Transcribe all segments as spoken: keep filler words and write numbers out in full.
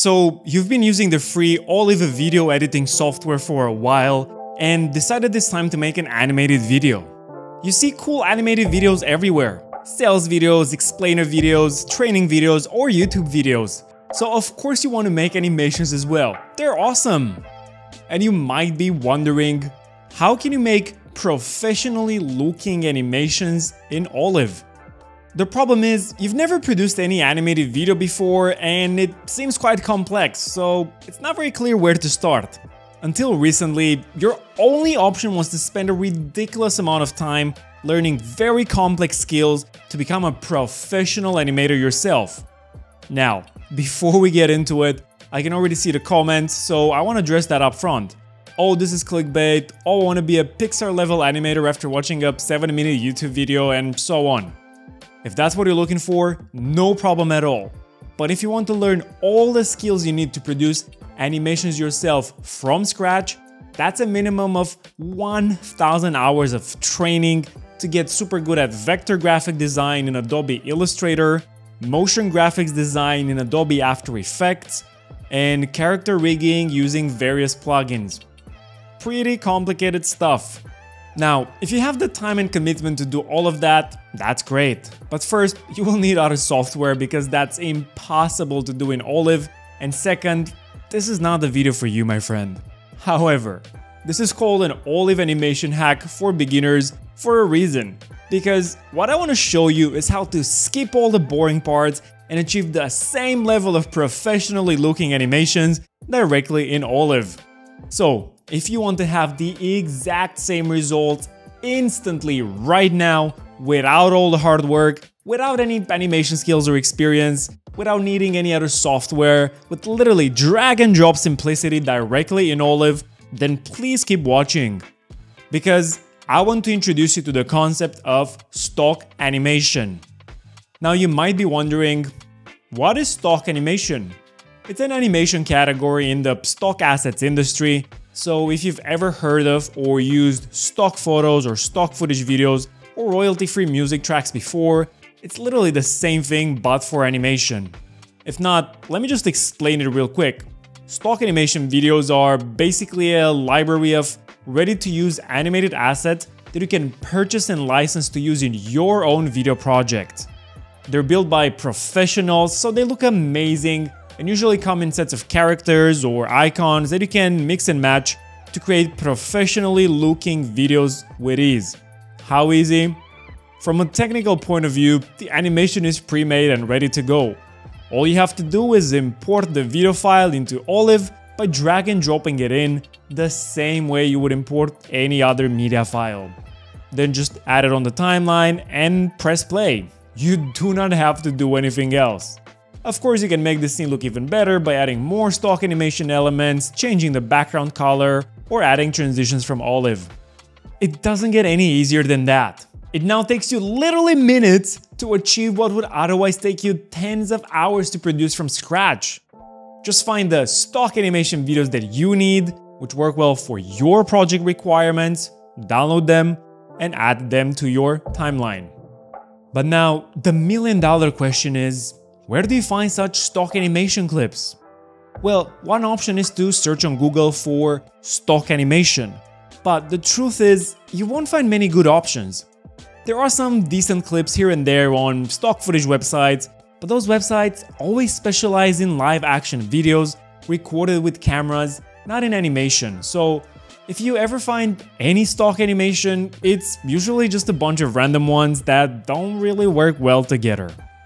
So you've been using the free Olive video editing software for a while and decided it's time to make an animated video. You see cool animated videos everywhere. Sales videos, explainer videos, training videos, or YouTube videos. So of course you want to make animations as well. They're awesome! And you might be wondering, how can you make professionally looking animations in Olive? The problem is, you've never produced any animated video before and it seems quite complex, so it's not very clear where to start. Until recently, your only option was to spend a ridiculous amount of time learning very complex skills to become a professional animator yourself. Now, before we get into it, I can already see the comments, so I want to address that up front. Oh, this is clickbait, oh, I want to be a Pixar level animator after watching a seven minute YouTube video, and so on. If that's what you're looking for, no problem at all. But if you want to learn all the skills you need to produce animations yourself from scratch, that's a minimum of one thousand hours of training to get super good at vector graphic design in Adobe Illustrator, motion graphics design in Adobe After Effects, and character rigging using various plugins. Pretty complicated stuff. Now, if you have the time and commitment to do all of that, that's great. But first, you will need other software because that's impossible to do in Olive. And second, this is not the video for you, my friend. However, this is called an Olive animation hack for beginners for a reason. Because what I want to show you is how to skip all the boring parts and achieve the same level of professionally looking animations directly in Olive. So, if you want to have the exact same results instantly right now, without all the hard work, without any animation skills or experience, without needing any other software, with literally drag and drop simplicity directly in Olive, then please keep watching. Because I want to introduce you to the concept of stock animation. Now you might be wondering, what is stock animation? It's an animation category in the stock assets industry. So if you've ever heard of or used stock photos or stock footage videos or royalty-free music tracks before, it's literally the same thing but for animation. If not, let me just explain it real quick. Stock animation videos are basically a library of ready-to-use animated assets that you can purchase and license to use in your own video project. They're built by professionals, so they look amazing and usually come in sets of characters or icons that you can mix and match to create professionally looking videos with ease. How easy? From a technical point of view, the animation is pre-made and ready to go. All you have to do is import the video file into Olive by drag and dropping it in the same way you would import any other media file. Then just add it on the timeline and press play. You do not have to do anything else. Of course, you can make the scene look even better by adding more stock animation elements, changing the background color, or adding transitions from Olive. It doesn't get any easier than that. It now takes you literally minutes to achieve what would otherwise take you tens of hours to produce from scratch. Just find the stock animation videos that you need, which work well for your project requirements, download them, and add them to your timeline. But now, the million dollar question is, where do you find such stock animation clips? Well, one option is to search on Google for stock animation. But the truth is, you won't find many good options. There are some decent clips here and there on stock footage websites, but those websites always specialize in live action videos recorded with cameras, not in animation. So if you ever find any stock animation, it's usually just a bunch of random ones that don't really work well together.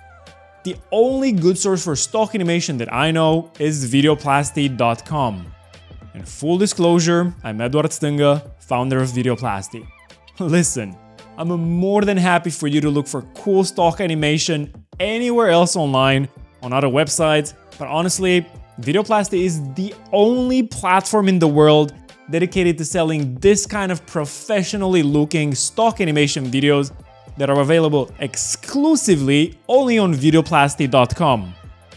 The only good source for stock animation that I know is VideoPlasty dot com. And full disclosure, I'm Edward Stinga, founder of VideoPlasty. Listen, I'm more than happy for you to look for cool stock animation anywhere else online, on other websites, but honestly, VideoPlasty is the only platform in the world dedicated to selling this kind of professionally looking stock animation videos that are available exclusively only on VideoPlasty dot com.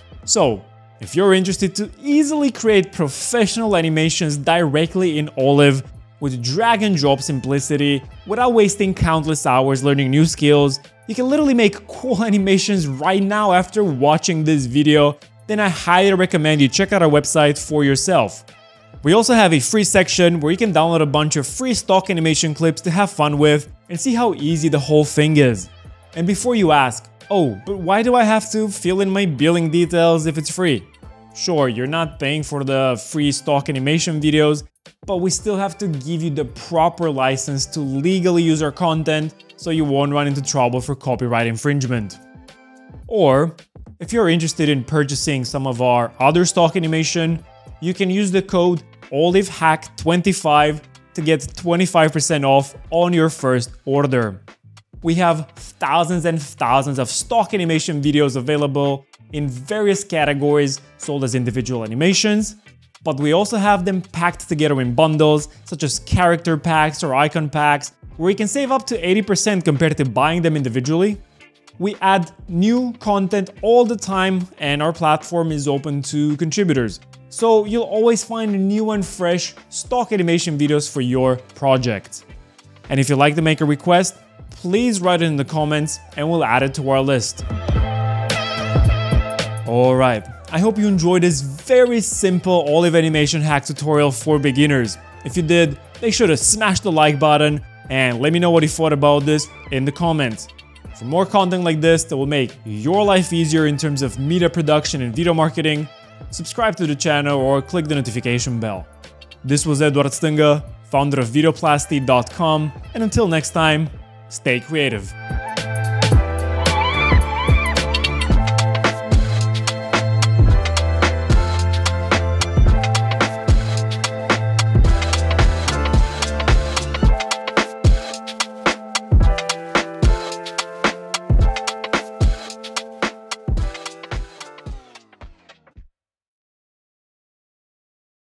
So, if you're interested to easily create professional animations directly in Olive with drag and drop simplicity, without wasting countless hours learning new skills, you can literally make cool animations right now after watching this video then I highly recommend you check out our website for yourself. We also have a free section where you can download a bunch of free stock animation clips to have fun with and see how easy the whole thing is. And before you ask, oh, but why do I have to fill in my billing details if it's free? Sure, you're not paying for the free stock animation videos, but we still have to give you the proper license to legally use our content so you won't run into trouble for copyright infringement. Or, if you're interested in purchasing some of our other stock animation, you can use the code olive hack twenty-five to get twenty-five percent off on your first order. We have thousands and thousands of stock animation videos available in various categories sold as individual animations, but we also have them packed together in bundles such as character packs or icon packs, where you can save up to eighty percent compared to buying them individually. We add new content all the time and our platform is open to contributors, so you'll always find new and fresh stock animation videos for your project. And if you'd like to make a request, please write it in the comments and we'll add it to our list. Alright, I hope you enjoyed this very simple Olive animation hack tutorial for beginners. If you did, make sure to smash the like button and let me know what you thought about this in the comments. For more content like this that will make your life easier in terms of media production and video marketing, subscribe to the channel or click the notification bell. This was Edward Stinga, founder of VideoPlasty dot com, and until next time, stay creative.